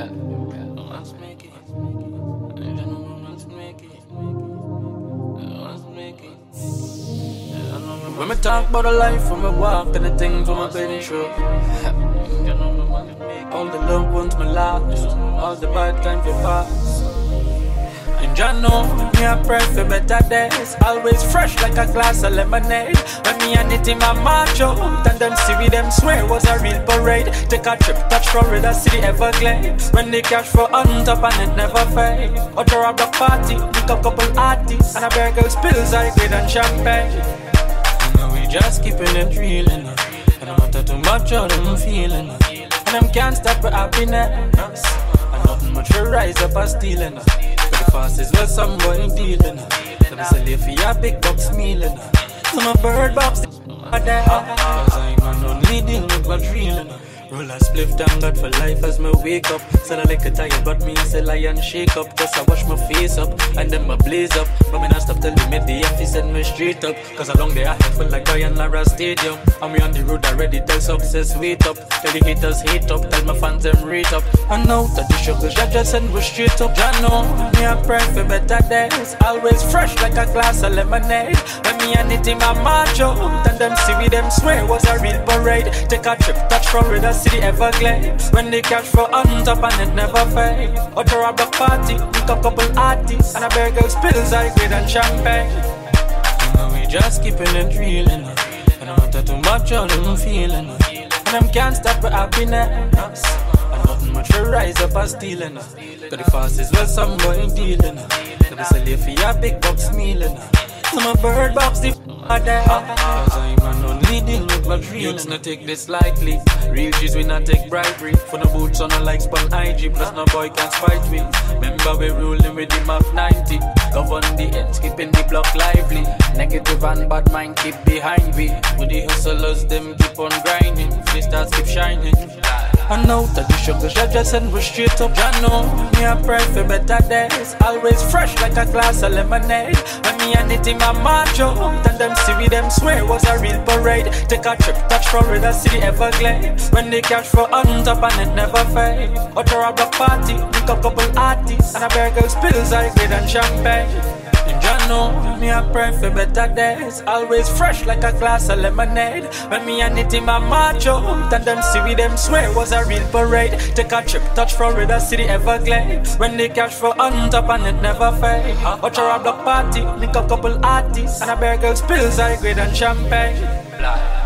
Let's make it. Let's make it. Let's make it. When we talk about the life, when we walk and the things when we been through, all the loved ones me lost, all the bad times we pass. And you know, me a pray for better days, always fresh like a glass of lemonade. When me and it in my macho, and them see we them swear was a real parade. Take a trip, touch Florida City, Everglades. When they cash for on top and it never fade. Out to a block party, pick up couple artists, and a bear girl spills high grade and champagne. You know we just keeping it real enough, and no matter too much how them feeling, and them can't stop with happiness. And nothing much will rise up and stealing. The fastest was some boy dealing. Let me sell you for your big box mealing. So my bird box are there, cause I'm an only deal with what's real. Roll a spliff, thank God for life as me wake up. Said I like a tired but me say lie and shake up. Cause I wash my face up and then my blaze up. But me not stop telling me the office send me straight up. Cause along the I feel like Brian Lara Stadium. And me on the road already tell success wait up. Tell the haters hate up, tell my fans them rate up. And now that the sugars just send me straight up. Ya know, me a pray for better days, always fresh like a glass of lemonade. When me and it in my macho, and them see we them swear was a real parade. Take a trip, touch Florida City, Everglades. When they cash for on top and it never fade. Out to a block party, pick up couple artists, and a bear girl spills high grade and champagne. You know we just keeping it real enough, and no matter too much how them feeling, and them can't stop with happiness. And nothing much will rise up and stealing. Cause the fastest was some boy dealing. Let me sell you for your big box mealing. So my bird box the are there, cause I'm an only deal with what's real. Youths not take this lightly. Real G's we not take bribery. For no boots on no like spun IG. Plus no boy can spite me. Remember we ruling with the Mach 90. Govern the ends, keeping the block lively. Negative and bad mind keep behind me. With the hustlers them keep on grinding. The stars keep shining. I know that the sugars just send me straight up. Ya know, me a pray for better days, always fresh like a glass of lemonade. When me and it in my macho, and them see we them swear was a real parade. Take a trip, touch Florida City, Everglades. When they cash for on top and it never fade. Out to a block party, pick up couple artists, and a bear girl spills high grade and champagne. And you know, me a pray for better days, always fresh like a glass of lemonade. When me and it in my macho, and them see we them swear was a real parade. Take a trip, touch Florida City, Everglades. When they cash for on top and it never fade. Out to a block party, link up couple artists, and a bear girl spills high grade and champagne.